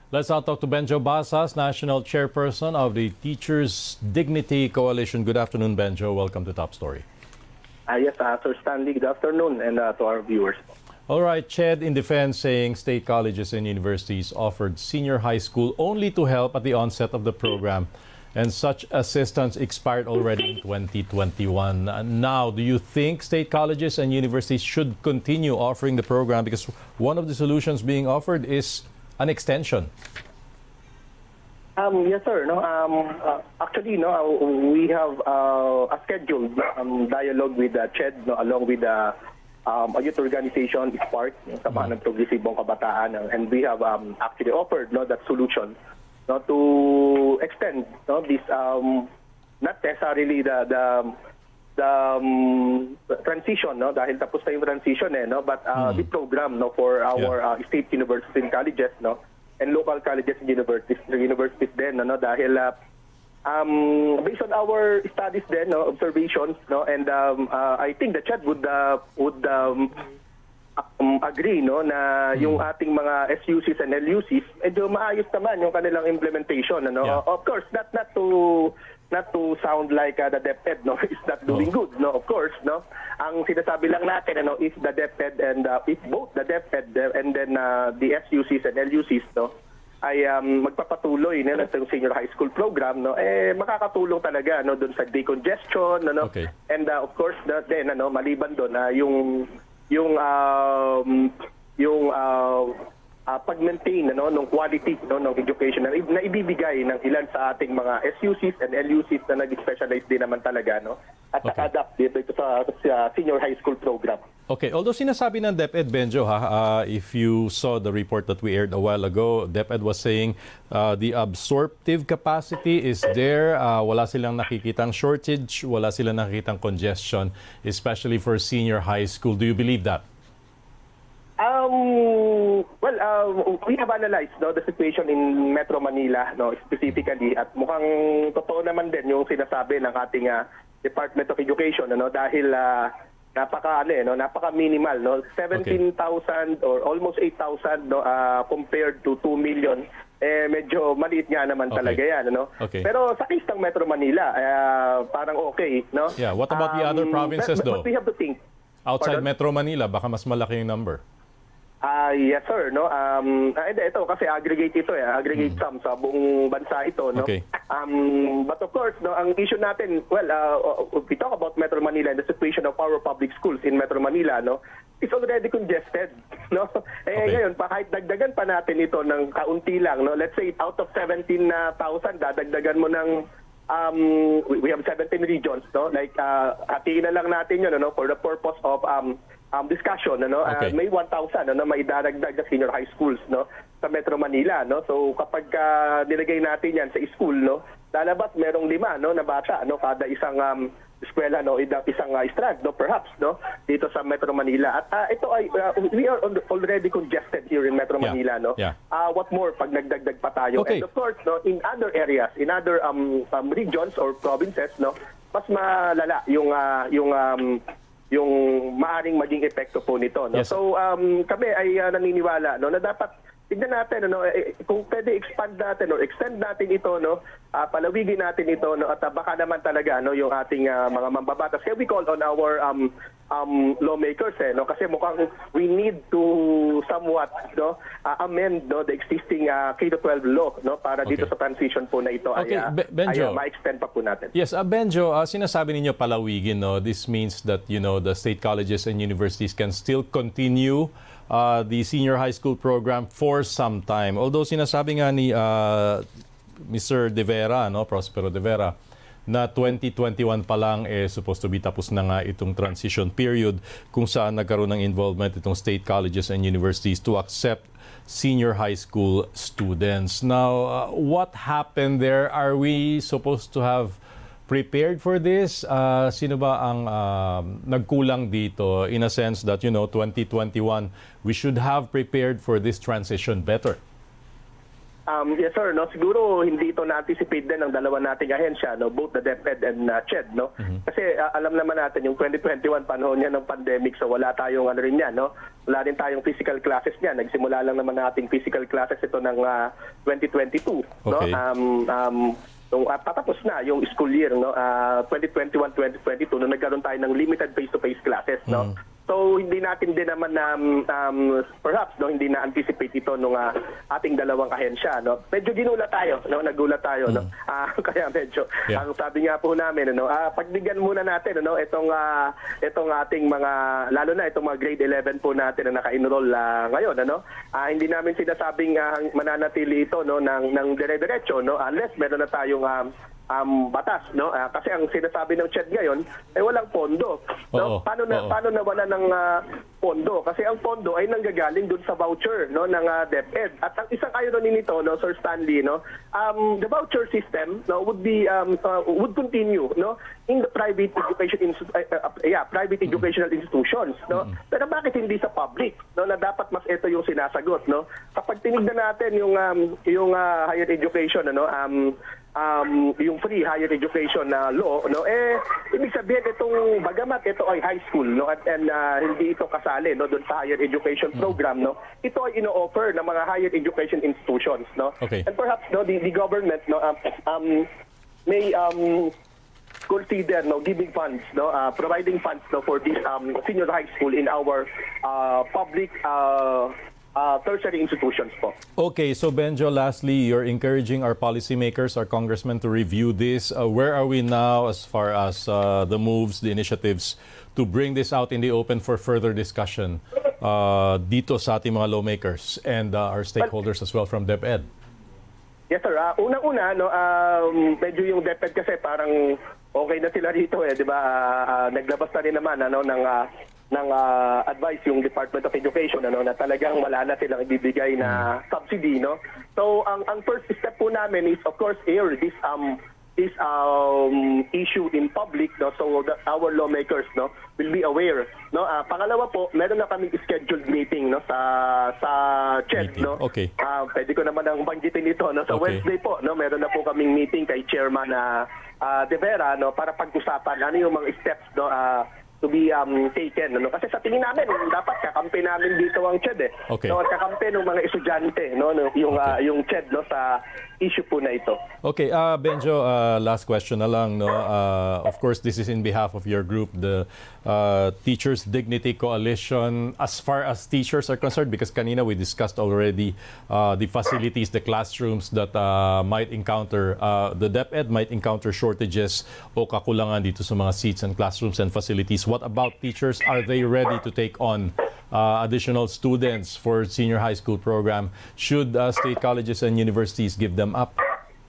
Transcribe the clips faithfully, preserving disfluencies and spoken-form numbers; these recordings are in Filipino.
Let's now talk to Benjo Basas, National Chairperson of the Teachers Dignity Coalition. Good afternoon, Benjo. Welcome to Top Story. Uh, yes, uh, Sir Stanley, good afternoon, and uh, to our viewers. All right, CHED in defense saying state colleges and universities offered senior high school only to help at the onset of the program, and such assistance expired already in twenty twenty-one. Uh, now, do you think state colleges and universities should continue offering the program? Because one of the solutions being offered is an extension. Um, yes, sir. No, um, uh, actually, no, uh, we have uh, a scheduled um, dialogue with uh, CHED, no, along with the uh, um, a youth organization, Spark, yung Samahan ng Progresibong Kabataan, uh, and we have um, actually offered no, that solution no, to extend no, this, um, not necessarily the the the um, transition, no, dahil tapos na yung transition, eh, no, but uh, mm. the program no, for our yeah. uh, state universities and colleges, no, and local colleges and universities, universities din, no, dahil uh, um, based on our studies din, no, observations, no, and um, uh, I think the CHED would uh, would um, um, agree, no, na mm. yung ating mga S U Cs and L U Cs, medyo maayos naman yung kanilang implementation, no, yeah. of course, not not to not to sound like uh, the DepEd no is not doing oh. good, no, of course, no. Ang sinasabi lang natin, ano, if the DepEd and uh, if both the DepEd and then uh, the S U Cs and L U Cs, no, ay um, magpapatuloy no, ng senior high school program, no, eh makakatulong talaga, no, doon sa decongestion, no, okay. and uh, of course, the, then, ano, maliban doon, uh, yung yung um, yung uh, Uh, pag-maintain no, ng quality no, ng education na, na ibibigay ng ilan sa ating mga S U Cs and L U Cs na nag-specialize din naman talaga, no, at okay. naka-adapt dito ito sa, sa senior high school program. Okay, although sinasabi ng DepEd, Benjo, ha, uh, if you saw the report that we aired a while ago, DepEd was saying uh, the absorptive capacity is there, uh, wala silang nakikitang shortage, wala silang nakikitang congestion, especially for senior high school. Do you believe that? Um, well, uh, we have analyzed no, the situation in Metro Manila no, specifically, at mukhang totoo naman din yung sinasabi ng ating uh, Department of Education, ano, dahil uh, napaka ano, eh, no, napaka minimal, no, seventeen thousand or almost eight thousand no, uh, compared to two million. Eh medyo maliit nga naman okay. talaga yan, ano. Okay. Pero sa case ng Metro Manila, uh, parang okay, no. Yeah, what about um, the other provinces but, though? But we have to think. Outside Pardon? Metro Manila, baka mas malaki yung number. Ah, uh, yes sir, no. Um uh, ito kasi aggregate ito, eh, aggregate mm. sum sa buong bansa ito, no. Okay. Um but of course, no, ang issue natin, well, uh, we talk about Metro Manila and the situation of our public schools in Metro Manila, no. It's already congested, no. Eh okay. Ngayon, pa kahit dagdagan pa natin ito ng kaunti lang, no. Let's say out of seventeen thousand, dadagdagan mo ng um we have seventeen regions, no. Like uh hatiin na lang natin 'yon, no, for the purpose of um Um, discussion, no? Okay. Uh, may one thousand ano, may daragdag na senior high schools, no, sa Metro Manila, no. So kapag uh, nilagay natin 'yan sa school, no, lalabas merong lima, no, na bata, no, kada isang um, eskwela, no, isang uh, strand, no, perhaps, no, dito sa Metro Manila. At uh, ito ay uh, we are already congested here in Metro yeah. Manila, no. Yeah. Uh, what more pag nagdagdag pa tayo? Okay. And of course, no, in other areas, in other um, um regions or provinces, no, mas malala yung uh, yung um, yung maaring maging epekto po nito, no. Yes. So um kami ay uh, naniniwala, no, na dapat tignan natin, ano, eh, kung pwede expand natin or extend natin ito, no, uh, palawigin natin ito, no, at uh, baka naman talaga, no, yung ating uh, mga mambabatas. Kaya we call on our um um lawmakers, eh, no, kasi mukhang we need to somewhat, no, uh, amend, no, the existing uh, K to twelve law, no, para okay. dito sa transition po na ito okay. ay, uh, ay uh, ma-extend pa po natin. Yes, uh, Benjo, uh, sinasabi ninyo palawigin, no. This means that, you know, the state colleges and universities can still continue Uh, the senior high school program for some time. Although sinasabi nga ni uh, Mister De Vera, no, Prospero De Vera, na twenty twenty-one pa lang eh supposed to be tapos na nga itong transition period kung saan nagkaroon ng involvement itong state colleges and universities to accept senior high school students. Now, uh, what happened there? Are we supposed to have prepared for this? Uh, sino ba ang uh, nagkulang dito in a sense that, you know, twenty twenty-one, we should have prepared for this transition better? Um, yes sir, no, siguro hindi ito na-anticipate din ng dalawa nating ahensya, no, both the DepEd and uh, CHED, no. Mm-hmm. Kasi uh, alam naman natin yung twenty twenty-one panahon niya ng pandemic, so wala tayong ano rin yan, no. Wala rin tayong physical classes niyan. Nagsimula lang naman nating physical classes ito ng uh, twenty twenty-two. Okay. No? Um, um, So, uh, tatapos na yung school year, no? Uh, twenty twenty-one twenty twenty-two, nung nagkaroon tayo ng limited face-to-face classes. No? Mm. So, hindi natin din naman na, um, um, perhaps, no, hindi na-anticipate ito nung uh, ating dalawang ahensya. No? Medyo ginulat tayo, no? Nagulat tayo. Mm. No? Uh, kaya medyo, yeah. ang sabi nga po namin, no? uh, pagbigyan muna natin no? itong, uh, itong ating mga, lalo na itong mga grade eleven po natin na naka-enroll uh, ngayon. Ano? Uh, hindi namin sinasabing uh, mananatili ito no? ng, ng dire-diretso, no? Unless meron na tayong um, um, batas, no? Uh, kasi ang sinasabi ng C H E D ngayon ay walang pondo. No? Oo, paano na oo. paano nawala ng uh, pondo? Kasi ang pondo ay nanggagaling dun sa voucher, no, ng uh, DepEd. At ang isang irony nito, no, Sir Stanley, no, um, the voucher system, no, would be um, uh, would continue, no, in the private education inst- uh, uh, yeah, private educational institutions, no. Mm-hmm. Pero bakit hindi sa public, no, na dapat mas ito yung sinasagot, no? Kapag tinignan natin yung um, yung uh, higher education, ano, um um, yung free higher education na uh, law, no, eh, ibig sabihin itong, bagamat ito ay high school, no, at and, uh, hindi ito kasali, no, doon sa higher education program, no, ito ay ino-offer ng mga higher education institutions, no. Okay. And perhaps, no, the, the government, no, um, um, may um, consider, no, giving funds, no, uh, providing funds, no, for this um, senior high school in our uh, public uh, Uh, tertiary institutions po. Okay, so Benjo, lastly, you're encouraging our policymakers, our congressmen to review this. Uh, where are we now as far as uh, the moves, the initiatives to bring this out in the open for further discussion uh, dito sa ating mga lawmakers and uh, our stakeholders as well from DepEd? Yes, sir. Uh, unang-una, no, um, medyo yung DepEd kasi parang okay na sila rito, eh, di ba? Uh, uh, naglabas na rin naman ano, ng uh, ng uh, advice yung Department of Education, ano, na talagang wala na silang ibibigay na subsidy, no. So ang ang first step po namin is of course air this um this um issue in public, no, so that our lawmakers, no, will be aware, no. Uh, pangalawa po, meron na kaming scheduled meeting, no, sa sa C H E D, no. Okay. Uh, pwede ko naman ang banggitin ito, no. Sa Okay. Wednesday po, no, meron na po kaming meeting kay Chairman na uh, uh, De Vera, no, para pag-usapan ano yung mga steps, no, uh, to be um, taken. Ano? Kasi sa tingin namin, dapat kakampi namin dito ang C H E D. Eh. Okay. No, at kakampi ng mga estudyante, no, yung, okay. uh, yung C H E D, no, sa issue po na ito. Okay, uh, Benjo, uh, last question na lang. No? Uh, of course, this is in behalf of your group, the uh, Teachers Dignity Coalition. As far as teachers are concerned, because kanina we discussed already uh, the facilities, the classrooms that uh, might encounter, uh, the DepEd might encounter shortages o kakulangan dito sa mga seats and classrooms and facilities. What about teachers? Are they ready to take on uh, additional students for senior high school program? Should uh, state colleges and universities give them up?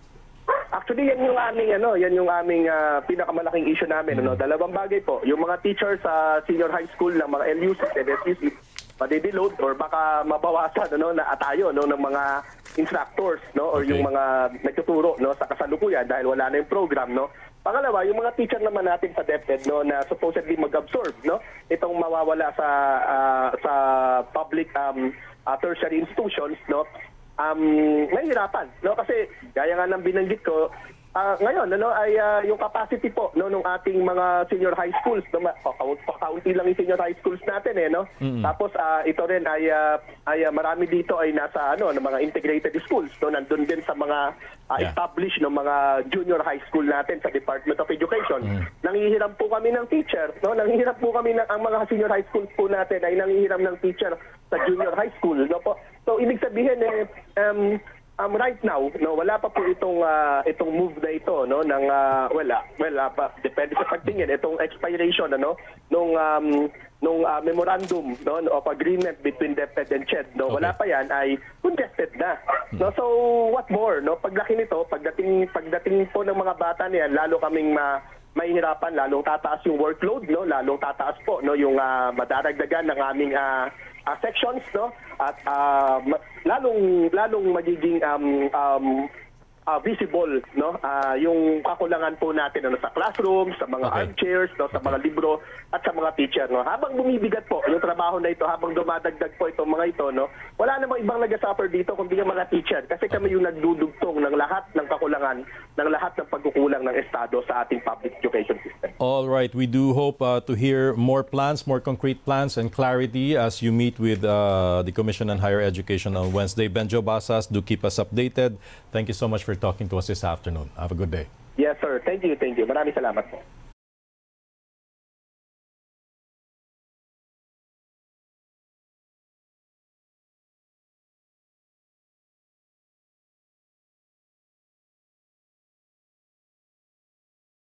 Actually, yan yung aming ano, yan yung aming uh, pinakamalaking issue namin, ano. Dalawang bagay po. Yung mga teachers sa senior high school ng mga L U Cs and S U Cs, madideload or baka mabawasan, ano, na atayo, no, ng mga instructors, no, or Okay. yung mga nagtuturo, no, sa kasalukuyan dahil wala na yung program, no. Pangalawa, yung mga teacher naman natin sa DepEd, no, na supposedly mag-absorb, no, itong mawawala sa uh, sa public um, uh, tertiary institutions, no, um, mahirapan, no, kasi gaya nga ng binanggit ko, uh, ngayon, ano, ay uh, yung capacity po, no, ng ating mga senior high schools, no, pakaunti lang yung senior high schools natin, eh, no. Mm-hmm. Tapos uh, ito rin ay uh, ay uh, marami dito ay nasa ano, ng mga integrated schools, no, nandun din sa mga uh, Yeah. established ng mga junior high school natin sa Department of Education. Mm. Nangihiram po kami ng teacher, no? Nangihiram po kami ng ang mga senior high school po natin ay nangihiram ng teacher sa junior high school, no po. So ibig sabihin eh um, um right now, no, wala pa po itong uh, itong move na ito, no, ng uh, wala, wala pa depende sa pagtingin itong expiration, ano, nung um, nung uh, memorandum, no, of agreement between DepEd and C H E D, no, wala Okay. pa yan ay contested na, no. So what more, no, paglaki nito, pagdating pagdating po ng mga bata niyan, lalo kaming ma mahihirapan, lalong tataas yung workload, no, lalong tataas po, no, yung uh, madaragdagan ng aming uh, uh, sections, no, at uh, lalong lalong magiging um, um, uh, visible, no? Uh, yung kakulangan po natin ano, sa classroom, sa mga Okay. armchairs, no? Sa mga libro at sa mga teacher, no? Habang bumibigat po yung trabaho na ito, habang dumadagdag po itong mga ito, no? Wala namang ibang nag-suffer dito kundi yung mga teacher kasi kami yung nagdudugtong ng lahat ng kakulangan, ng lahat ng pagkukulang ng Estado sa ating public education system. All right, we do hope uh, to hear more plans, more concrete plans and clarity as you meet with uh, the Commission on Higher Education on Wednesday. Benjo Basas, do keep us updated. Thank you so much for talking to us this afternoon. Have a good day. Yes, sir. Thank you, thank you. Maraming salamat po.